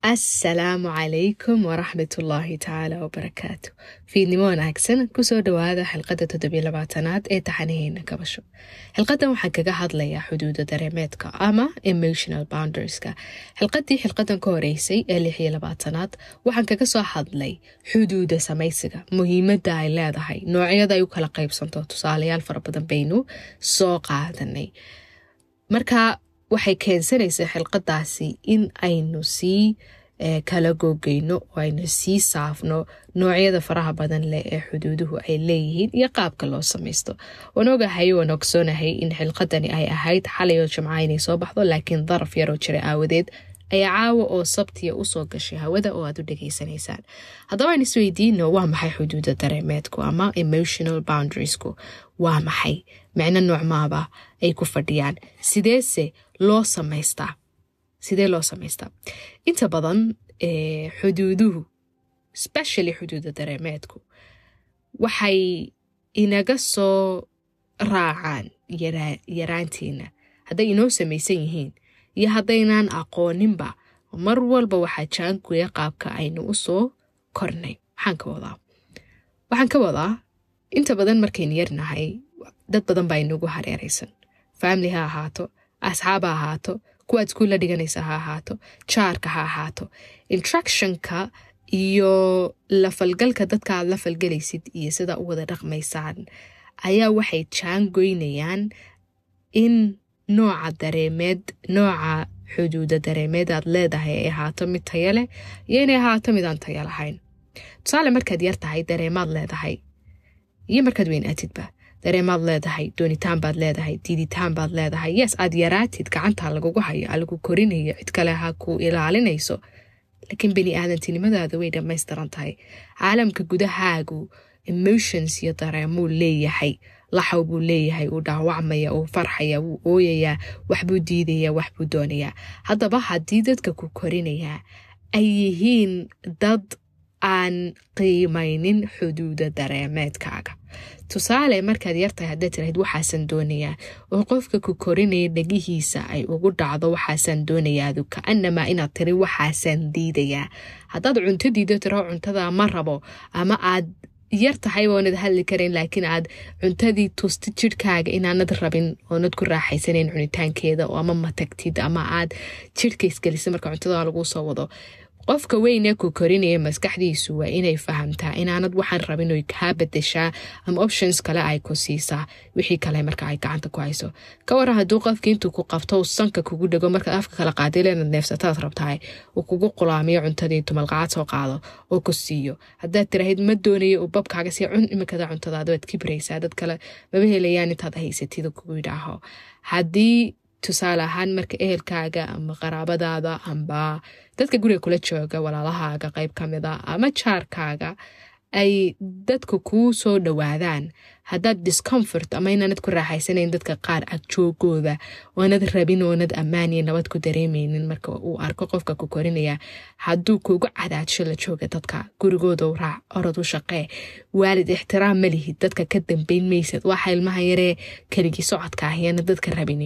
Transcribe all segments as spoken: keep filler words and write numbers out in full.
السلام عليكم ورحمة الله تعالى وبركاته. في نمون أكسن كسو دوادا حلقة تدبي لبعتنات اي تحانيهين كبشو. حلقة محككة هادليا حدود دريميتك أما emotional boundaries ka. حلقة دي حلقة كوريسي اللي هي لبعتنات وحنككة سو هادلي حدود سميسك مهمة داي لادهاي نوعية دا يوكالا قيب سنتو تصاليال فربادن بينو سوق عادني. مركا waxay keensanaysaa xilqadaasi in aynu sii kala googeyno oo aynu sii saafno noocyada faraha badan leh ee xuduuduhu ay leeyihiin iyo qaabka loo samaysto. Wanaagahay wanaagsonahay in xilqadani ay ahayd xalay oo Jimcaha inay soo baxdo laakiin daraf yar oo jiray aawadeed ay caawa oo Sabtiya u soo gashay hawada oo aad u dhageysanaysaan. Haddaba aynu isweydiino waa maxay xuduudda dareemeedku ama emotional boundariesku waa maxay macna nooc maaba ay ku fadhiyaan sideese loo samaystaa sidee loo samaystaa inta badan ee xuduuduhu especially xuduudda dareemeedku waxay inaga soo raacaan yaraantiina hadday inoo samaysan yihiin iyo haddaynaan aqooninba mar walba waxaa jaankuya qaabka aynu u soo kornay. waxaan ka wadaa waxaan ka wadaa inta badan markaynu yarnahay dad badan baa inagu hareeraysan. family ha ahaato, asxaab ha ahaato, kuwaad iskuulla dhiganaysa ha ahaato, jaarka ha ahaato. Interactionka iyo la falgalka dadka aad la falgalaysid iyo sida u wada dhaqmaysaan ayaa waxay jaangoynayaan in nooca dareemeed nooca xuduuda dareemeed aad leedahay ay ahaato mid tayo leh iyo inay ahaato mid aan tayo lahayn. tusaale markaad yar tahay dareemaad leedahay iyo markaad weynaatidba dareemaad leedahay, doonitaan baad leedahay, diiditaan baad leedahay. yes aad yaraatid gacanta lagugu hayo lagu korinayo cid kale ha ku ilaalinayso laakiin bani aadantinimadaada way dhammaystiran tahay. caalamka gudahaagu emotions iyo dareemuu leeyahay, laxaw buu leeyahay, uu dhaawacmaya, uu farxaya, uu ooyaya, waxbuu diidaya, waxbuu doonaya. haddaba haddii dadka ku korinaya ay yihiin dad aan qiimaynin xuduuda dareemeedkaaga. tusaale markaad yartahay haddaad tiraahid waxaasan doonayaa oo qofka ku korinaya dhagihiisa ay ugu dhacdo waxaasan doonayaadu ka'annamaa inaad tiri waxaasan diidayaa. haddaad cunto diido tiro cuntada ma rabo ama aad yartahay oonad hadli karin laakiin aad cuntadii tustid jidhkaaga inaanad rabin oonad ku raaxaysanayn cunitaankeeda oo ama matagtid ama aad jidhka isgelisa marka cuntada lagu soo wado. qofka weyn ee ku korinaya maskaxdiisu waa inay fahamtaa inaanad waxaan rabin oo ka bedeshaa ama options kale ay ku siisaa wixii kale marka ay gacanta ku hayso. ka waran hadduu qofka intuu ku qabto sanka kugu dhago marka afka kala qaadileena neefsataad rabtahay uu kugu qulaamiyo cuntadii tumalqaad soo qaado oo ku siiyo. haddaad tiraahid ma doonayo uu babkaaga si cun imikada cuntadaada waad kibraysaa dad kale maba helayaan intaad haysatid kugu yidhaaho. haddii tusaale ahaan marka ehelkaaga ama qaraabadaada amba dadka guriga kula jooga walaalahaaga qayb ka mid ah ama jaarkaaga ay dadku kuu soo dhawaadaan haddaad discomfort ama inaanad ku raaxaysanayn dadka qaar ag joogooda oonad rabin oonad ammaan iyo nabad ku dareemaynin marka uu arko qofka ku korinaya hadduu kugu cadaadsho la jooga dadka gurigooda u raac orod u shaqee waalid ixtiraam ma lihid dadka ka dambayn maysad waxa ilmaha yaree keligii socodka ahiyana dadka rabini.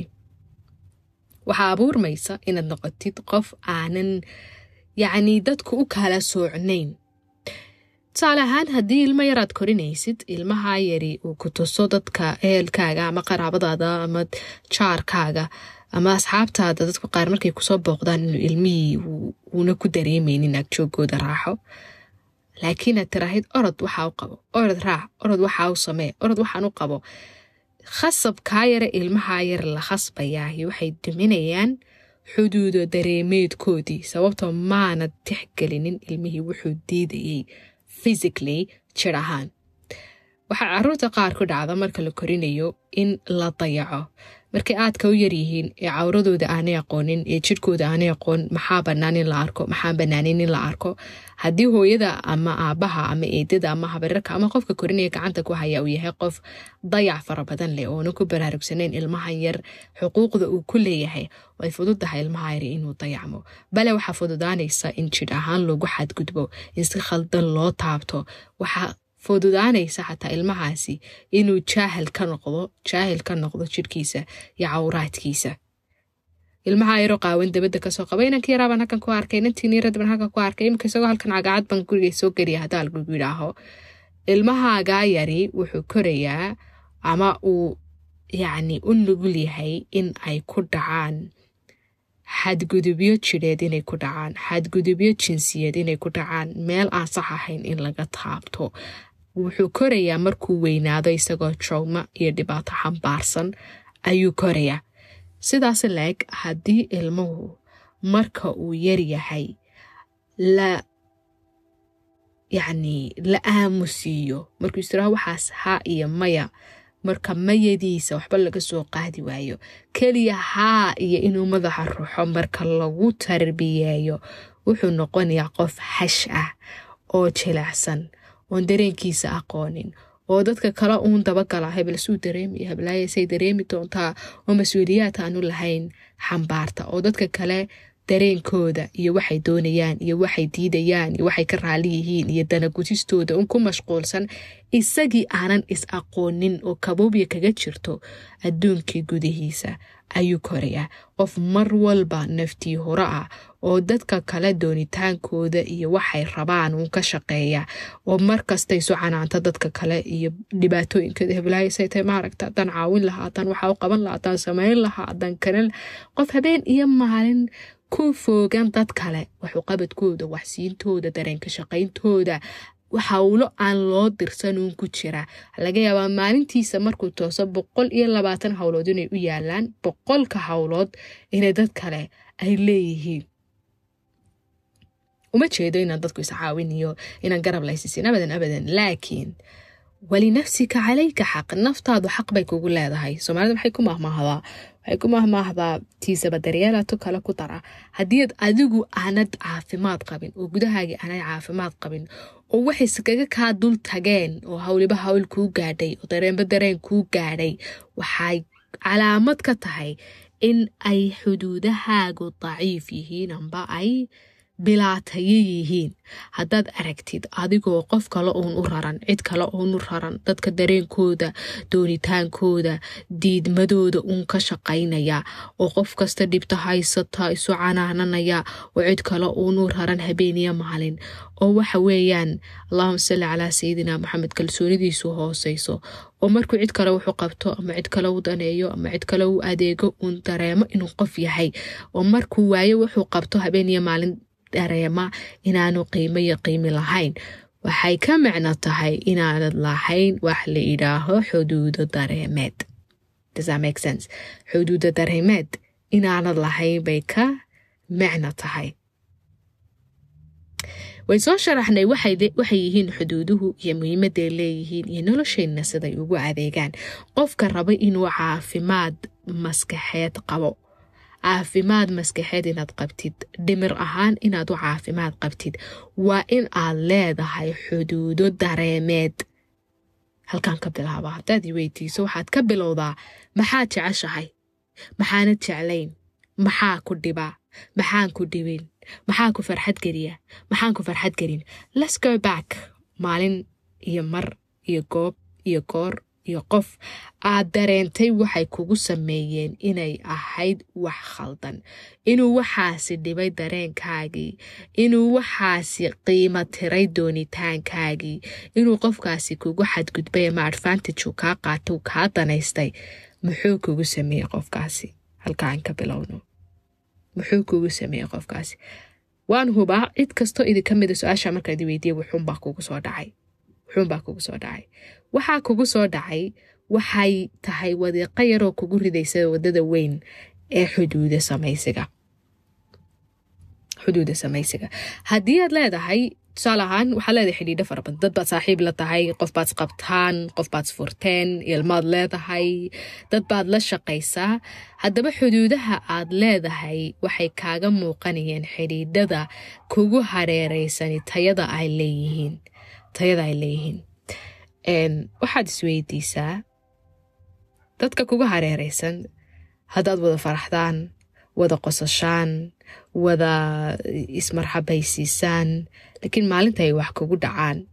waxaa abuurmaysa inaad noqotid qof aanan yacni dadku u kala soocnayn. tusaale ahaan haddii ilmo yaraad korinaysid ilmaha yari uu ku tuso dadka ehelkaaga ama qaraabadaada ama jaarkaaga ama asxaabtaada dadku qaar markay kusoo booqdaan inuu ilmihii uuna ku dareemaynin ag joogooda raaxo laakiin aad tiraahid orod waxaa u qabo, orod raac, orod waxaa u samee, orod waxaan u qabo. khasab kaa yara ilmaha yar la khasbayaahi waxay duminayaan xuduudo dareemeedkoodii sababtoo maanad tixgelinin ilmihii wuxuu diidayay physically jir ahaan. waxaa carruurta qaar ku dhacda marka la korinayo in la dayaco markay aadka u yaryihiin ee cawradooda aanay aqoonin ee jidhkooda aanay aqoon maxaa bannaan in la arko maxaan bannaanin in la arko. haddii hooyada ama aabbaha ama eedada ama habarirka ama qofka korinaya gacanta ku haya uu yahay qof dayac fara badan leh oona ku baraarugsanayn ilmahan yar xuquuqda uu ku leeyahay way fududahay ilmaha yar inuu dayacmo. bale waxaa fududaanaysa in jidh ahaan lagu xadgudbo in si khaldan loo taabto. waxaa fududaanaysa xataa ilmahaasi inuu jaahil ka noqdo jaahil ka noqdo jidhkiisa iyo cawraadkiisa. ilmaha ayro qaawan dabada ka soo qabay inankii yaraaban halkan ku arkay inantii niirad ban halkan ku arkay imika isagoo halkan cagacad ban guriga soo geliya hadaa lagu yidhaaho ilmahaagaa yari wuxuu korayaa ama uu yacni u nugul yahay in ay ku dhacaan xadgudubyo jidheed inay ku dhacaan xadgudubyo jinsiyeed inay ku dhacaan meel aan sax ahayn in laga taabto wuxuu korayaa markuu weynaado isagoo trauma iyo dhibaato xambaarsan ayuu korayaa sidaas leeg haddii ilmuhu marka uu yar yahay la yacni la aamusiiyo markuu istiraha waxaas haa iyo maya marka mayadiisa waxba laga soo qaadi waayo keliya haa iyo inuu madaxa ruxo marka lagu tarbiyeeyo wuxuu noqonayaa qof xash ah oo jilicsan oon dareenkiisa aqoonin oo dadka kale uun dabagala hebel suu dareemi heblaayasay dareemi doontaa oo mas-uuliyaad aanu lahayn xambaarta oo dadka kale dareenkooda iyo waxay doonayaan iyo waxay diidayaan iyo waxay ka raali yihiin iyo danagudistooda un ku mashquulsan isagii aanan is aqoonin oo kaboobiya kaga jirto adduunkii gudihiisa ayuu korayaa qof mar walba naftii hore ah oo dadka kale doonitaankooda iyo waxay rabaan uun ka shaqeeya oo markasta isu canaanta dadka kale iyo dhibaatooyinkooda heblaayasay tahay maaragta haddaan caawin lahaa haddaan waxaa u qaban lahaa haddaan samayn lahaa haddaan kanan qof habeen iyo maalin ku foogan dad kale waxu qabadkooda waxsiintooda dareenka shaqayntooda waxawlo aan loo dirsanuun ku jira laga yaabaa maalintiisa markuu tooso boqol iyo labaatan hawlood inay u yaalaan boqolka hawlood inay dad kale ay leeyihiin uma jeedo inaan dadku is caawiniyo inaan garab laysiisin abadan abadan laakiin walinafsika calayka xaq naftaadu xaq bay kugu leedahay soomaalida maxay ku mahmaahdaa waxay ku mahmaahdaa tiisaba daryeelato kale ku dara haddii adigu aanad caafimaad qabin oo gudahaagii aanad caafimaad qabin oo waxay iskaga kaa dul tageen oo hawliba hawl kuu gaadhay oo dareenba dareen kuu gaadhay waxay calaamad ka tahay in ay xuduudahaagu daciif yihiin amba ay bilaatayo yihiin haddaad aragtid adigoo qof kale uun u raran cid kale uun u raran dadka dareenkooda doonitaankooda diidmadooda uun ka shaqaynaya oo qof kasta dhibta haysata isu canaananaya oo cid kale uun u raran habeeniya maalin oo waxa weeyaan allahuma salli calaa sayidina maxamed kalsoonidiisu hooseyso oo markuu cid kale wuxuu qabto ama cid kale u daneeyo ama cid kale u adeego uun dareemo inuu qof yahay oo markuu waayo wuxuu qabto habeeniya maalin dareema inaanu qiimo iyo qiimi lahayn waxay ka macno tahay inaanad lahayn wax la idhaaho xuduudo dareemeed. Does that make sense? xuduudo dareemeed inaanad lahayn bay ka macno tahay. way soo sharaxnay waxay waxay yihiin xuduuduhu iyo muhiimadda ay leeyihiin iyo nolosheenna siday ugu adeegaan qofka raba inuu caafimaad maskaxeed qabo caafimaad maskaxeed inaad qabtid dhimir ahaan inaad u caafimaad qabtid waa in aad leedahay xuduudo dareemeed halkan ka bilaaba haddaad weydiiso waxaad ka bilowdaa maxaad jeceshahay maxaanad jeclayn maxaa ku dhibaa maxaan ku dhibin maxaa ku farxad geliya maxaan ku farxad gelin let's go back maalin iyo mar iyo goob iyo goor iyo qof aad dareentay waxay kugu sameeyeen inay ahayd wax khaldan inuu waxaasi dhibay dareenkaagii inuu waxaasi qiimo tiray doonitaankaagii inuu qofkaasi kugu xadgudbay ama advantage uu kaa qaato uu kaa danaystay muxuu kugu sameeyey qofkaasi halkaan ka bilowno muxuu kugu sameeyey qofkaasi waan hubaa cid kastoo idinka mid ah su-aasha markaad weydiiye wuxuunbaa kugu soo dhacay wuxuunbaa kugu soo dhacay waxaa kugu soo dhacay waxay tahay wadiiqo yaroo kugu ridaysa wadada weyn ee xuduuda samaysiga xuduuda samaysiga haddii aad leedahay tusaale ahaan waxaad leedahay xidhiidho fara badan dad baad saaxiib la tahay qof baad isqabtaan qof baad isfurteen ilmaad leedahay dad baad la shaqaysaa haddaba xuduudaha aad leedahay waxay kaaga muuqanayeen xidhiidhada kugu hareereysani tayada ay leeyihiin tayada ay leeyihiin waxaad isweydiisaa dadka kuga hareereysan haddaad wada faraxdaan wada qosashaan wada ismarxabaysiisaan laakiin maalinta ay wax kugu dhacaan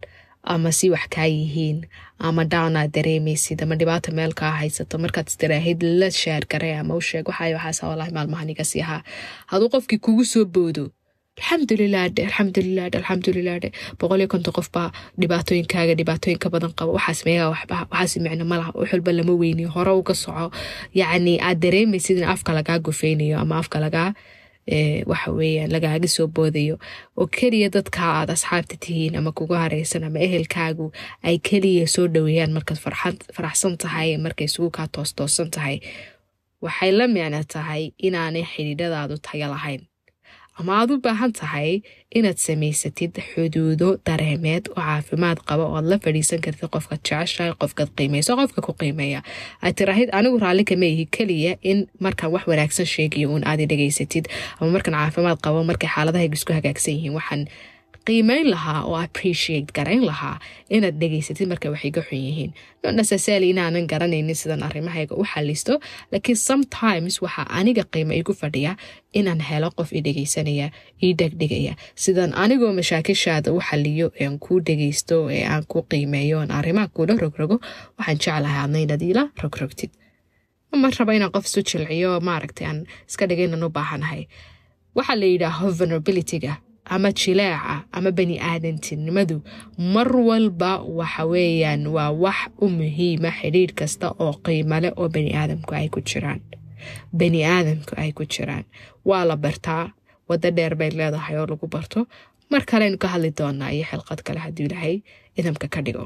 ama si wax kaa yihiin ama down aad dareemaysid ama dhibaato meel kaa haysato markaad istiraahid la shaar garee ama u sheeg waxay waxaas wallahi maalmahan iga sii ahaa haduu qofkii kugu soo boodo alxamdulilah alxamdulilah alxamdulilah boqol iyo konton qof baa dhibaatooyinkaaga dhibaatooyinka badan qaba waxaas meegaa waxba waxaas micno malaha waxulba lama weyni hore uga soco yacni aad dareemaysid in afka lagaa gufeynayo ama afka lagaa waxa weeyaan lagaaga soo boodayo oo keliya dadka aad asxaabta tihiin ama kugu hareysan ama ehelkaagu ay keliya soo dhaweeyaan markaad faraxsan tahay markay isugu kaa toostoosan tahay waxay la micno tahay inaanay xidhiidhadaadu tayo lahayn ama aad u baahan tahay inaad samaysatid xuduudo dareemeed oo caafimaad qaba oo aad la fadhiisan kartid qofka jeceshahay qofkaad qiimayso qofka ku qiimeeya aad tiraahid anigu raalli kama ihi keliya in markaan wax wanaagsan sheegayo uun aad dhegaysatid ama markaan caafimaad qabo markay xaaladahayga isku hagaagsan yihiin waxaan qiimeyn lahaa oo appreciate garayn lahaa inaad dhegaysatid markay wax iga xun yihiin not necessarily inaanan garanaynin sidan arrimahayga u xalisto laakiin sometimes waxaa aniga qiime igu fadhiya inaan helo qof i dhegaysanaya ii dhegdhigaya sidan anigoo mashaakishaada u xaliyo ean kuu dhegaysto ee aan ku qiimeeyo aan arrimaha kula rogrogo waxaan jeclahay adna inaad iila rogrogtid ma raba inaan qof isu jilciyo maaragtay aan iska dhigaynan u baahanahay waxaa la yidhaaho vulnerabilityga ama jileeca ama bani aadantinimadu mar walba waxa weeyaan waa wax u muhiima xidhiidh kasta oo qiimo leh oo bani aadamku ay ku jiraan bani aadamku ay ku jiraan waa la bartaa wada dheer bay leedahay oo lagu barto mar kalenu ka hadli doonaa iyo xilqad kale haddii ilaahay idamka ka dhigo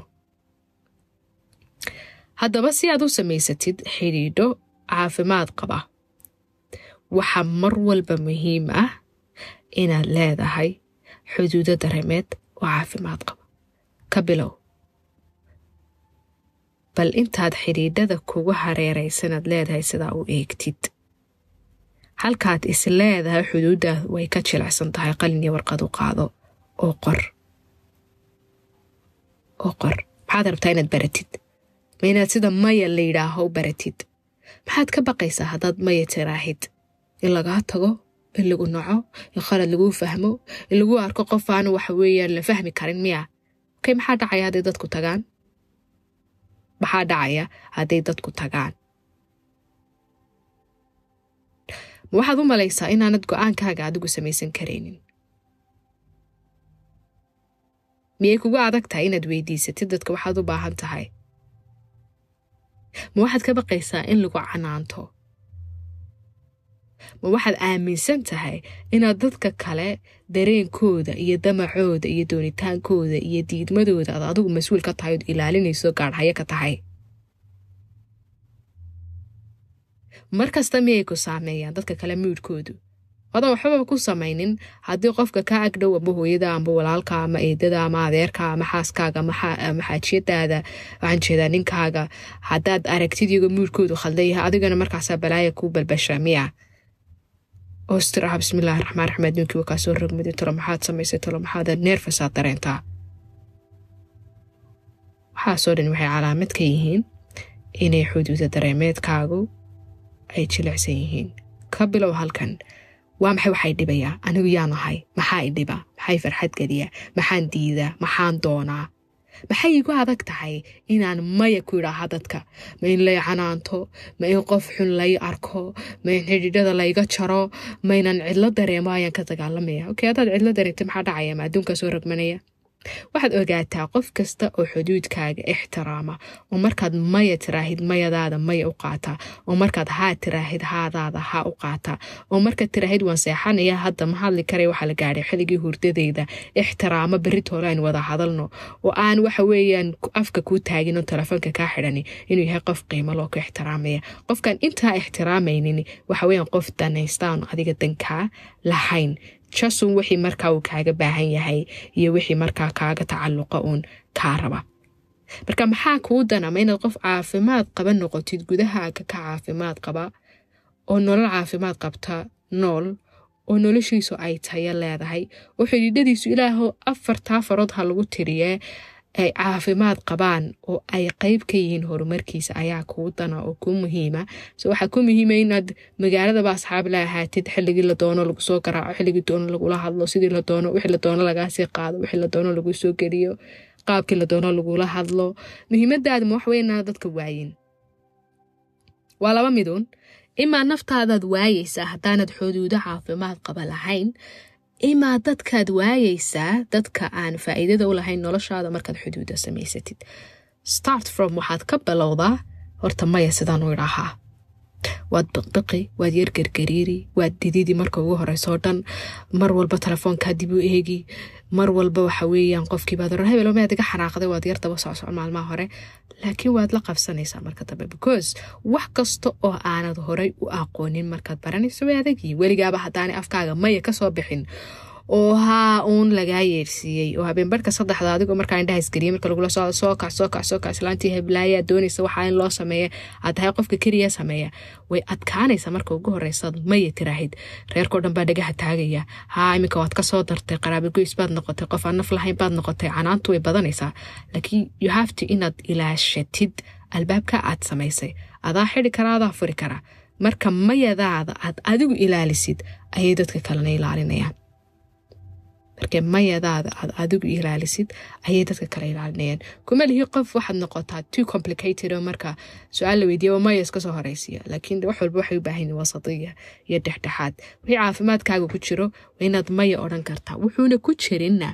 haddaba si aad u samaysatid xidhiidho caafimaad qaba waxa mar walba muhiim ah inaad leedahay xuduudo dareemeed oo caafimaad qaba ka bilow bal intaad xidhiidhada kugu hareeraysanaad leedahay sidaa u eegtid halkaad is leedahay xuduuddaad way ka jilicsan tahay qalin iyo warqad u qaado oo qor oo qor maxaad rabtaa inaad baratid ma inaad sida maya la yidhaaho u baratid maxaad ka baqaysaa haddaad maya tiraahid in lagaa tago in lagu naco in khalad lagu fahmo in lagu arko qof aan waxa weeyaan la fahmi karin miya okay maxaa dhacaya hadday dadku tagaan maxaa dhacaya hadday dadku tagaan ma waxaad u malaysaa inaanad go-aankaaga adigu samaysan karaynin miyay kugu adag tahay inaad weydiisatid dadka waxaad u baahan tahay ma waxaad ka baqaysaa in lagu canaanto ma waxaad aaminsan tahay inaad dadka kale dareenkooda iyo damacooda iyo doonitaankooda iyo diidmadooda aad adigu mas-uul ka tahay ood ilaalinayso gaadhhayo ka tahay mar kasta miyay ku saameeyaan dadka kale muudhkoodu odan waxbaba ku samaynin haddii qofka ka agdhow amba hooyada amba walaalka ama eedada ama adeerka ama xaaskaaga ama xaajiyadaada waxaan jeedaa ninkaaga haddaad aragtid iyago muudhkoodu khaldayaha adigana markaasaa balaaya ku balbasha miya oo istiraha bismillahi raxmaan raxiim adduunkii waa kaa soo rogmidi talo maxaad samaysay talo maxaad neerfasaad dareentaa waxaasoo dhan waxay calaamad ka yihiin inay xuduuda dareemeedkaagu ay jilicsan yihiin ka bilow halkan waa maxay waxay dhibayaa anigu yaan ahay maxaa i dhiba maxay farxad geliya maxaan diidaa maxaan doonaa maxay igu adag tahay inaan maya ku idhaaha dadka ma in lay canaanto ma in qof xun lay arko ma in xidhiidhada layga jaro ma inaan cidlo dareemo ayaan ka dagaalamaya okay haddaad cidlo dareemta maxaa dhacaya ma adduunkaa soo rogmanaya waxaad ogaataa qof kasta oo xuduudkaaga ixtiraama oo markaad maya tiraahid mayadaada maya u qaata oo markaad haa tiraahid haadaada haa u qaata oo markaad tiraahid waan seexanaya hadda ma hadli karay waxaa la gaadhay xilligii hurdadeyda ixtiraamo beritoole aynu wada hadalno oo aan waxa weeyaan afka kuu taagin oo telefoonka kaa xidhani inuu yahay qof qiimo loo ku ixtiraamaya qofkaan intaa ixtiraamaynin waxa weeyaan qof danaystaan adiga dankaa lahayn jasun wixii markaa uu kaaga baahan yahay iyo wixii markaa kaaga tacalluqa uun kaa raba marka maxaa kuu danama inaad qof caafimaad qaba noqotid gudahaaga ka caafimaad qaba oo nolol caafimaad qabta nool oo noloshiisu ay tayo leedahay oo xidhiidhadiisu ilaaho afartaa farood ha lagu tiriye ay caafimaad qabaan oo ay qayb ka yihiin horumarkiisa ayaa kuu dana oo kuu muhiima so waxaa ku muhiima inaad magaaladaba asxaab la ahaatid xilligii la doono lagu soo garaaco xilligii doono lagula hadlo sidii la doono wixii la doono lagaa sii qaado wixii la doono lagu soo geliyo qaabkii la doono lagula hadlo muhiimadaadu ma wax weyn dadka waayin waa laba midun ima naftaadaad waayaysaa haddaanad xuduudo caafimaad qaba lahayn ima dadkaad waayaysaa dadka aan faa'iidada u lahayn noloshaada markaad xuduudo samaysatid start from waxaad ka bilowdaa horta maya sidaan u idhaahaa waad biqbiqi waad yar gargariiri waad dididi marka ugu horeyso dhan mar walba telefoonka dib u eegi mar walba waxa weeyaan qofkii baad oran hebel ma adiga xanaaqday waad yar daba socon maalmaha hore laakiin waad la qabsanaysaa marka dambe because wax kasta oo aanad horay u aqoonin markaad baranayso way adagi weligaaba haddaanay afkaaga maya ka soo bixin oo haa uun lagaa yeersiiyey oo habeen barka saddexda adigoo markaa indhaha isgariye marka lagula soo soo kac soo kac soo kac islaantii heblaaya doonaysa waxaa in loo sameeya aad tahay qofka keliya sameeya way adkaanaysa marka ugu horeysaad maya tiraahid reerkoo dhan baa dhagaha taagaya haa iminka waad ka soo dartay qaraabo goys baad noqotay qof aan naf lahayn baad noqotay canaantu way badanaysaa laakiin you have to inaad ilaashatid albaabka aad samaysay adaa xidhi karaa adaa furi karaa marka mayadaada aad adigu ilaalisid ayay dadka kalena ilaalinayaan marka mayadaada aad adigu ilaalisid ayay dadka kale ilaalinayaan kuma lihi qof waxaad noqotaa too complicated oo marka su'aal la weydiiyo maya iska soo horeysiya laakiin wax walba waxay u baahan yihiin wasatiya iyo dhexdhexaad wixii caafimaadkaaga ku jiro waa inaad maya odhan kartaa wuxuuna ku jirinna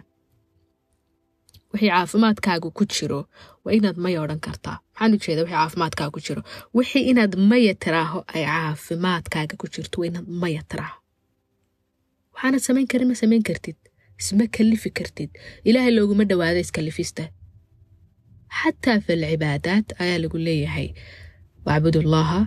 wixii caafimaadkaaga ku jiro waa inaad maya odhan kartaa maxaan u jeedaa wixii caafimaadkaaga ku jiro wixii inaad maya tiraaho ay caafimaadkaaga ku jirto waa inaad maya tiraaho waxaanad samayn karin ma samayn kartid اسمه كلفي كرتيد إلهي لو قمت دوادا يسكلفيسته حتى في العبادات آية اللي يقول لي هي واعبدوا الله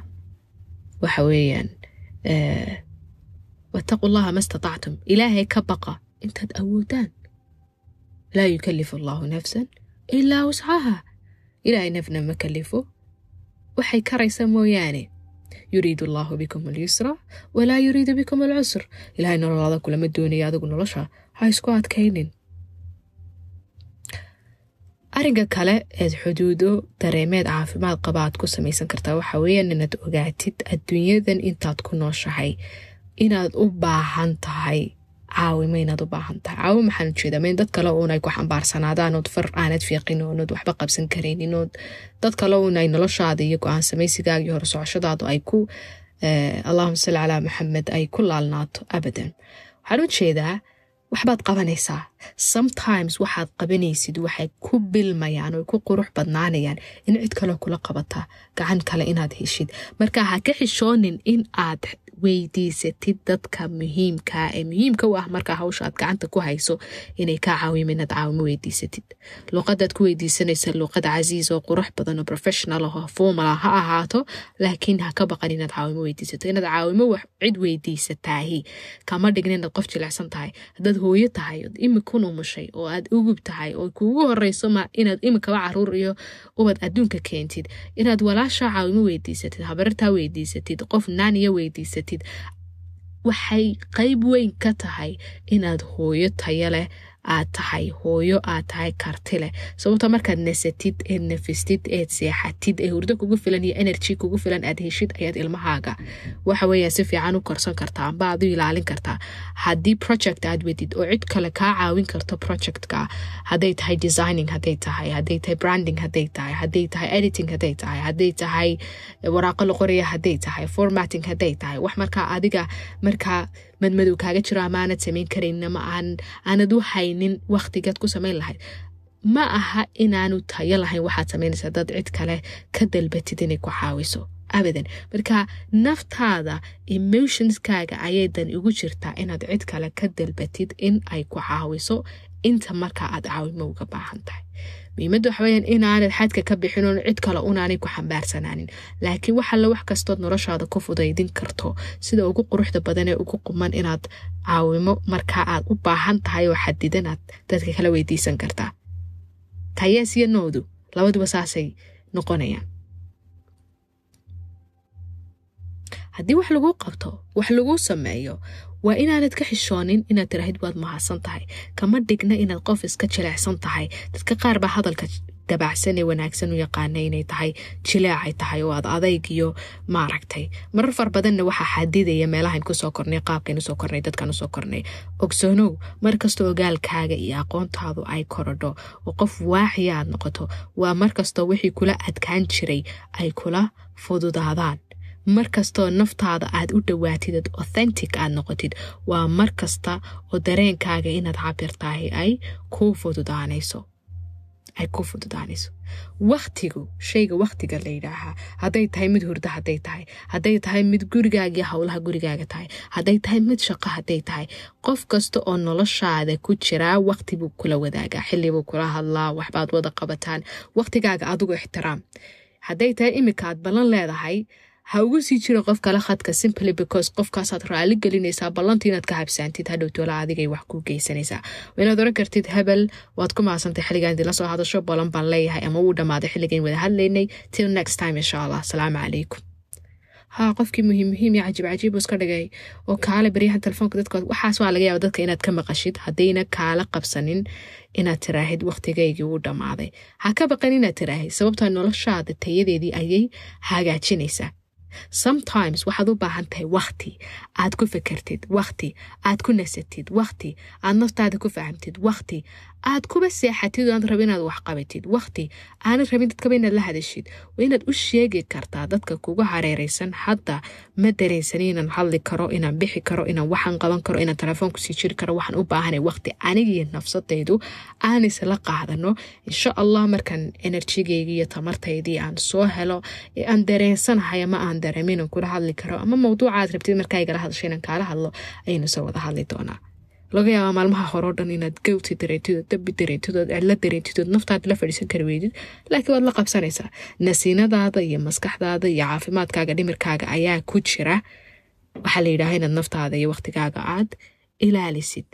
وحويا آه واتقوا الله ما استطعتم إلهي كبقى انت تأودان لا يكلف الله نفسا إلا وسعها إلهي نفنا ما كلفه وحي كري سموياني يريد الله بكم اليسرى ولا يريد بكم العسر إلهي نرى الله كل ما الدنيا يادق نلشها هاي سكوات كينين أرنجا كلا إذ حدوده تريمات عافمات قبعات كو سميسان كرتا وحاويا إناد أغاتيد الدنيا ذن إنتاد كو نوشحي إناد أباحان تهي caawimo inaad u baahan tahay caawo maxaan jeedaa meen dad kale oo ay ku xambaarsanadaan oo far aanad fiiqin oo nod waxba qabsan kareenin oo dad kale oo ay noloshaada iyo go'aan samaysigaaga iyo hor socoshadaadu ay ku Allahumma salli ala Muhammad ay ku laalnaato abadan waxaan u jeedaa waxbaad qabanaysaa sometimes waxaad qabanaysid waxay ku bilmayaan oo ku qurux badnaanayaan in cid kale kula qabata gacan kale inaad heshid marka ha ka xishoonin in aad weydiisatid dadka muhiimka ee muhiimka u ah marka hawsha aad gacanta ku hayso inay ka caawiyaan inaad caawimo weydiisatid luqadaad ku weydiisanaysa luqad casiis oo qurux badan oo professional oo formal ha ahaato laakiin ha ka baqan inaad caawimo weydiisato inaad caawimo wax cid weydiisataahi kama dhigin inaad qof jilicsan tahay dad hooyo tahay imikun umushay oo aad ugub tahay oo kuugu horeyso ma inaad imikaba caruur iyo ubad adduunka keentid inaad walaasha caawimo weydiisatid habarta weydiisatid qof naaniya weydiisatid waxay qayb weyn ka tahay inaad hooyo tayo leh aad tahay hooyo aad tahay karti leh sababta markaad nasatid ee nafistid ee seexatid ee hurdo kugu filan iyo energy kugu filan aad heshid ayaad ilmahaaga waxa weeyaa si fiican u korsan kartaa amba aad u ilaalin kartaa haddii project aad wadid oo cid kale kaa caawin karto projectka hadday tahay designing hadday tahay hadday tahay branding hadday tahay hadday tahay editing hadday tahay hadday tahay waraaqo la qoraya hadday tahay formatting hadday tahay wax markaa adiga markaa madmadow kaaga jiro amaanad samayn karin ma aan aanad u haynin waqtigaad ku samayn lahayd ma aha inaanu tayo lahayn waxaad samaynaysaa dad cid kale ka dalbatid inay ku caawiso abadan marka naftaada emotionskaaga ayay dan ugu jirtaa inaad cid kale ka dalbatid in ay ku caawiso inta marka aad caawimo uga baahan tahay muhiimaddu waxa weeyaan inaanad xadka ka bixin oo cid kale unaanay ku xambaarsanaanin laakiin waxa la wax kastood noloshaada ku fudaydin karto sida ugu quruxda badan ee ugu quman inaad caawimo marka aad u baahan tahay oo xadidanaad dadka kala weydiisan kartaa tayaas iyo noodu labaduba saasay noqonayaan haddii wax lagu qabto wax lagu sameeyo waa inaanad ka xishoonin inaad tiraahid waad mahadsan tahay kama dhigna inaad qof iska jilicsan tahay dadka qaar baa hadalka dabacsan ee wanaagsan u yaqaana inay tahay jileecay tahay oo aad adayg iyo maaragtay marar far badanna waxaa xadidaya meelahayn kusoo kornay qaabkayn usoo kornay dadkan usoo kornay ogsoonow markastoo ogaalkaaga iyo aqoontaadu ay korodho oo qof waaxiya aad noqoto waa markastoo wixii kula adkaan jiray ay kula fududaadaan markastoo naftaada aad u dhawaatid authentic aad noqotid waa markasta oo dareenkaaga inaad cabirtahay ay ku fududaanayso ay ku fududaanayso waqtigu shayga waqtiga la yidhaahaa hadday tahay mid hurda hadday tahay hadday tahay mid gurigaaga iyo howlaha gurigaaga tahay hadday tahay mid shaqo hadday tahay qof kasta oo noloshaada ku jiraa waqti buu kula wadaagaa xilli buu kula hadlaa waxbaad wada qabataan waqtigaaga adigu ixtiraam hadday tahay imika aad ballan leedahay ha ugu sii jiro qof kala khadka simply because qofkaasaad raali gelinaysaa ballantii inaad ka habsaantid hadhowtoola adigay wax ku geysanaysaa inaad oran kartid hebel waad ku maasantay xilligaan idinla soo hadasho balan baan leeyahay ama wuu dhammaaday xilligayn wada hadlaynay till next time insha allah asalaamu calaykum haa qofkii muhiim muhiim iyo cajiib cajiib uu iska dhigay oo kaale baryahan telefoonka dadka waxaas waa laga yaaba dadka inaad ka maqashid haddayna kaala qabsanin inaad tiraahid waqtigaygii wuu dhammaaday ha ka baqan inaad tiraahid sababtaa noloshaada tayadeedii ayay hagaajinaysaa sometimes waxaad u baahan tahay waqti aad ku fekertid waqti aad ku nasatid waqti aad naftaada ku fahamtid waqti aad kuba seexatid oo aad rabin inaad wax qabatid waqti aanad rabin dadkaba inaad la hadashid waa inaad u sheegi kartaa dadka kuga hareeraysan hadda ma dareensanin inaan hadli karo inaan bixi karo inaan waxaan qaban karo inaan telefoonku sii jiri karo waxaan u baahanay waqti anigii nafsadaydu aan isla qaadano insha allah markaan enerjigayga iyo tamartaydii aan soo helo ee aan dareensanahay ama aan dareemin aan kula hadli karo ama mawduucaad rabtid markaa igala hadasho inaan kaala hadlo ayaynu soo wada hadli doonaa laga yaabaa maalmaha hore oo dhan inaad gawti dareentido dabi dareentido la dareentido naftaada la fadhiisan kari weydid laakiin waad la qabsanaysaa nasiinadaada iyo maskaxdaada iyo caafimaadkaaga dhimirkaaga ayaa ku jira waxaa la yidhaaha inaad naftaada iyo waqtigaaga aad ilaalisid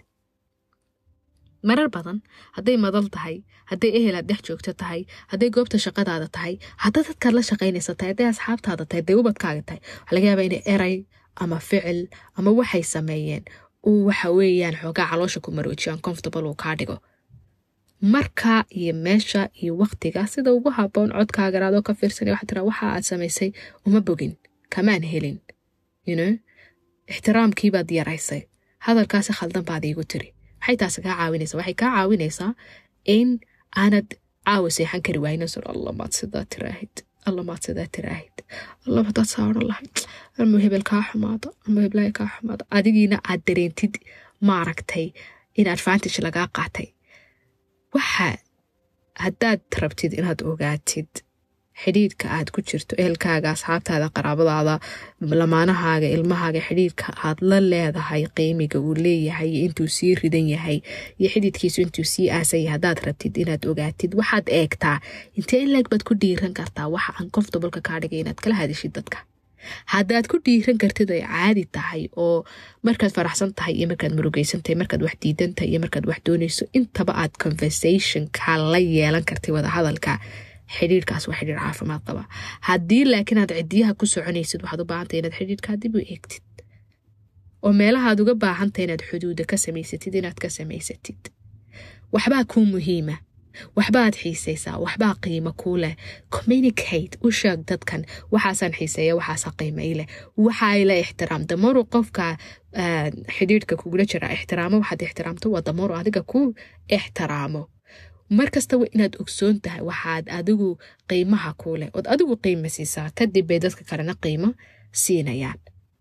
marar badan hadday madal tahay hadday ehel aad dhex joogto tahay hadday goobta shaqadaada tahay hadday dadkaad la shaqaynaysa tahay hadday asxaabtaada tahay hadday ubadkaaga tahay waxaa laga yaabaa inay eray ama ficil ama waxay sameeyeen uu waxa weeyaan xoogaa caloosha ku maroojiyo uncomfortable uu kaa dhigo marka iyo meesha iyo waqtiga sida ugu haboon codkaagan adoo ka fiirsanay waxaa tiraa waxa aad samaysay uma bogin kamaan helin you know ixtiraamkiibaad yaraysay hadalkaasi khaldan baad iigu tiri waxay taasi kaa caawinaysaa waxay kaa caawinaysaa in aanad caawa seexan kari waayno sor allah maad sidaa tiraahid allah maad sidaa tiraahid allah hadaad saaran lahayd ama hebel kaa xumaada ama heblaaya kaa xumaada adigiina aad dareentid maaragtay in advantage lagaa qaatay waxa haddaad rabtid inaad ogaatid xidhiidhka aad ku jirto ehelkaaga asxaabtaada qaraabadaada lamaanahaaga ilmahaaga xidhiidhka aad la leedahay qiimiga uu leeyahay iyo intuu sii ridan yahay iyo xidhiidhkiisu intuu sii aasay haddaad rabtid inaad ogaatid waxaad eegtaa intee in leeg baad ku dhiiran kartaa waxa uncomfortableka kaa dhigay inaad kala hadashid dadka haddaad ku dhiiran kartid ay caadi tahay oo markaad faraxsan tahay iyo markaad murugaysan tahay markaad wax diidan tahay iyo markaad wax doonayso intaba aad conversationka la yeelan kartay wada hadalka xidhiidhkaas waa xidhiidh caafimaad qaba haddii laakiin aad cidiyaha ku soconaysid waxaad u baahantahay inaad xidhiidhkaa dib u eegtid oo meelahaad uga baahantahay inaad xuduuda ka samaysatid inaad ka samaysatid waxbaa kuu muhiima waxbaad xiisaysaa waxbaa qiimo kuu leh communicate u sheeg dadkan waxaasaan xiiseeya waxaasaa qiimo i leh waxaa ila ixtiraam damaru qofka xidhiidhka kugula jira ixtiraamo waxaad ixtiraamto waa damaru adiga ku ixtiraamo markasta waa inaad ogsoon tahay waxaad adigu qiimaha kuu leh ood adigu qiimo siisaa kadib bay dadka kalena qiimo siinayaan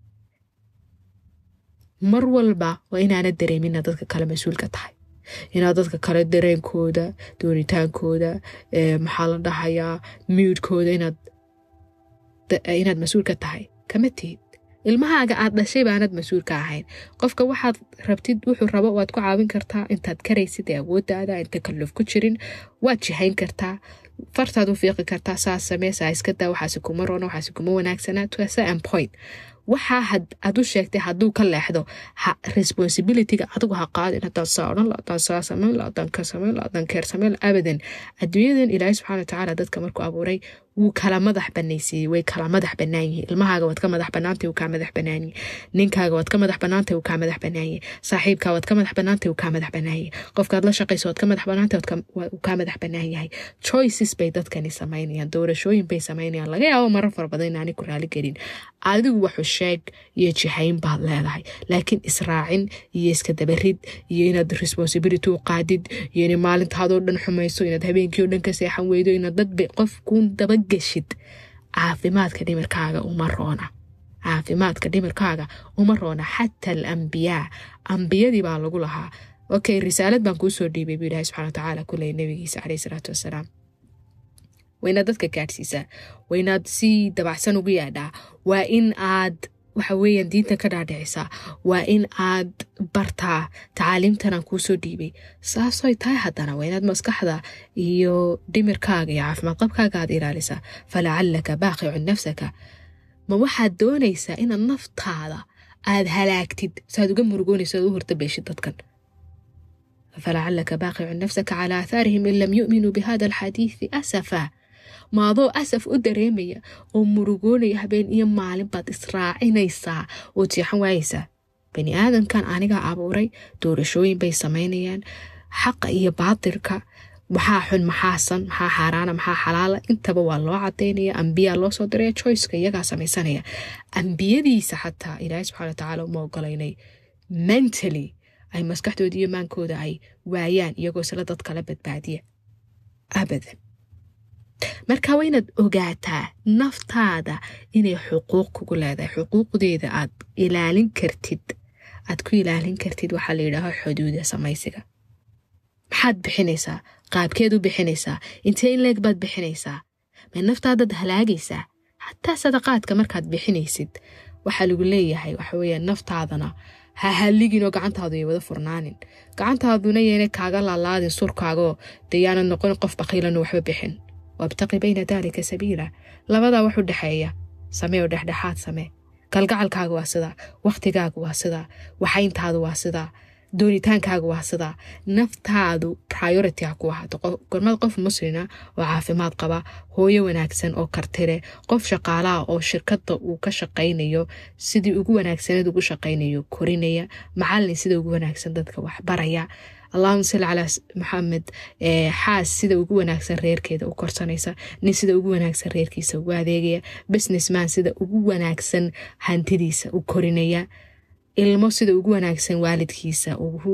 mar walba waa inaanad dareemina dadka kale mas-uulka tahay inaad dadka kale dareenkooda doonitaankooda maxaa la dhahayaa muudkooda inaad inaad mas-uulka tahay kama tihid ilmahaaga aad dhashay baanad mas-uulka ahayn qofka waxaad rabtid wuxuu rabo waad ku caawin kartaa intaad karaysid ee awooddaada inta kaloof ku jirin waad jihayn kartaa fartaad u fiiqi kartaa saas samee saa iska daa waxaasi kuma roona waxaasi kuma wanaagsanaa to a certain point waxaa aad u sheegtay hadduu ka leexdo responsibilityga adigu ha qaadin haddaan saa odhan la haddaan saa samayn la haddaan ka samayn la haddaan keer samayn la abadan adduunyadan ilaahay subxaana watacaala dadka markuu abuuray wuu kala madax banaysiyey way kala madax banaan yihiin ilmahaaga waad ka madax banaantay uu ka madax banaan yahay ninkaaga waad ka madax banaantay uu ka madax banaan yahay saaxiibkaa waad ka madax banaantay uu ka madax banaan yahay qofkaad la shaqayso waad ka madax banaantay uu ka madax banaan yahay choices bay dadkani samaynayaan doorashooyin bay samaynayaan laga yaabo marar fara badan inaanay ku raali gelin adigu waxu sheeg iyo jihayn baad leedahay laakiin israacin iyo iska dabarid iyo inaad responsibility u qaadid iyo in maalintaadoo dhan xumayso inaad habeenkii oo dhan ka seexan weydo inaad dad qof kuun daba gashid caafimaadka dhimirkaaga uma roona caafimaadka dhimirkaaga uma roona xataa alambiyaa ambiyadii baa lagu lahaa okay risaalad baan kuu soo dhiibay buu ilaahay subxaana watacaala ku leeyay nabigiisa calayhi salaatu wasalaam waynaad dadka gaadhsiisaa waynaad si dabacsan ugu yaadhaa waa in aad waxa weeyaan diinta ka dhaadhicisaa waa in aad bartaa tacaaliimtanaan kuu soo dhiibay saasooy tahay haddana waa inaad maskaxda iyo dhimirkaaga iyo caafimaad qabkaaga aad ilaalisaa falacallaka baaqicun nafsaka ma waxaad doonaysaa inaad naftaada aad halaagtid saaad uga murugoonayso aad u hortabeeshid dadkan falacallaka baaqicun nafsaka calaa aathaarihim in lam yu'minuu bihada alxadiidi asafa maadoo asaf u dareemaya oo murugoonaya habeen iyo maalin baad israacinaysaa oo jeexan waayaysaa bani aadamkan anigaa abuuray doorashooyin bay samaynayaan xaqa iyo baatilka maxaa xun maxaasan maxaa xaaraana maxaa xalaala intaba waa loo cadaynaya ambiyaa loo soo diraya choiceka iyagaa samaysanaya ambiyadiisa xataa ilaahay subxana watacaala uma ogolaynay mentally ay maskaxdooda iyo maankooda ay waayaan iyagoo isla dad kala badbaadiya abadan marka waa inaad ogaataa naftaada inay xuquuq kugu leedahay xuquuqdeeda aad ilaalin kartid aad ku ilaalin kartid waxaa la yidhaahaa xuduuda samaysiga maxaad bixinaysaa qaabkeed u bixinaysaa intee in leeg baad bixinaysaa ma naftaadaad halaagaysaa xataa sadaqaadka markaad bixinaysid waxaa lagu leeyahay waxa weeyaan naftaadana ha haligin oo gacantaadu ay wada furnaanin gacantaaduna yeena kaaga laalaadin surkaagoo dee yaanad noqon qof baqiilan oo waxba bixin wabtaqi bayna daalika sabiila labadaa wax u dhexeeya samee oo dhexdhexaad samee kalgacalkaaga waa sidaa waqtigaaga waa sidaa waxayntaadu waa sidaa doonitaankaaga waa sidaa naftaadu priority ha ku ahaato gormad qof muslina oo caafimaad qaba hooyo wanaagsan oo kartire qof shaqaalaha oo shirkadda uu ka shaqaynayo sidii ugu wanaagsaneed ugu shaqaynayo korinaya macallin sida ugu wanaagsan dadka wax baraya allahumma salli calaa maxamed xaas sida ugu wanaagsan reerkeeda u korsanaysa nin sida ugu wanaagsan reerkiisa ugu adeegaya businessman sida ugu wanaagsan hantidiisa u korinaya ilmo sida ugu wanaagsan waalidkiisa ugu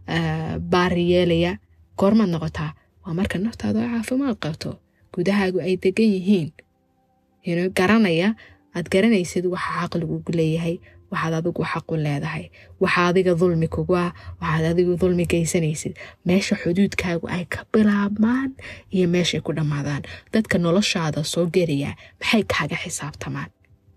baariyeelaya goormaad noqotaa waa marka naftaada oo caafimaad qabto gudahaagu ay degan yihiin garanaya aad garanaysid waxa xaq lagugu leeyahay waxaad adigu xaq u leedahay waxa adiga dulmi kugu ah waxaad adigu dulmi geysanaysid meesha xuduudkaagu ay ka bilaabmaan iyo meeshay ku dhammaadaan dadka noloshaada soo gelaya maxay kaaga xisaabtamaan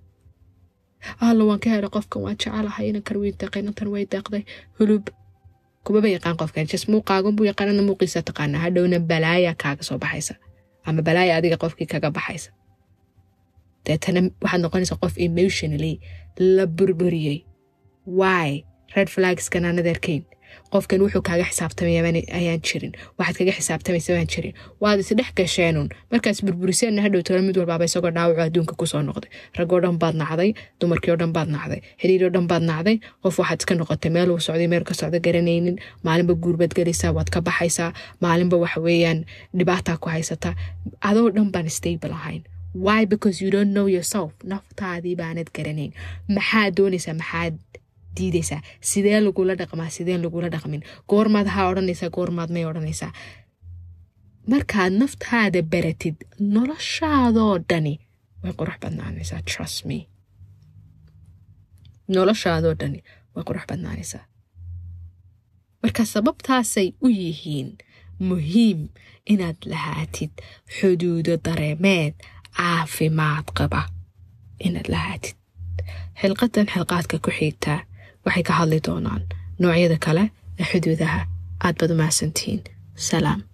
alla waan ka helay qofkan waan jecelahay inan kar weyn deeqay inantan way deeqday hulub kumaba yaqaan qofkan jes muuqaagan buu yaqaanana muuqiisa taqaana hadhowna balaaya kaaga soo baxaysa ama balaaya adiga qofkii kaga baxaysa deetana waxaad noqonaysaa qof emotionally la burburiyey why red flags kan aan adeerkayn qofkan wuxuu kaaga xisaabtamaya ayaan jirin waxaad kaga xisaabtamaysa waan jirin waad isdhex gasheenun markaas burburiseenna hadhow tolo mid walbaaba isagoo dhaawaco adduunka kusoo noqday ragoo dhan baad nacday dumarkii oo dhan baad nacday xiriiroo dhan baad nacday qof waxaad iska noqotay meel uu socday meel ka socda garanaynin maalinba guurbaad gelaysaa waad ka baxaysaa maalinba waxa weeyaan dhibaataa ku haysataa adoo dhan baan stable ahayn why because you don't know yourself naftaadii baanad garanayn maxaad doonaysaa maxaad diidaysaa sidee lagula dhaqmaa sideen lagula dhaqmin goormaad haa odhanaysaa goormaad may odhanaysaa markaad naftaada baratid noloshaadoo dhani way qurux badnaanaysaa trust me noloshaadoo dhani way qurux badnaanaysaa marka sababtaasay u yihiin muhiim inaad lahaatid xuduudo dareemeed caafimaad qaba inaad lahaatid xilqadan xilqaadka ku xigtaa waxay ka hadli doonaan noocyada kale ee xuduudaha aad baad u mahadsantihiin salaam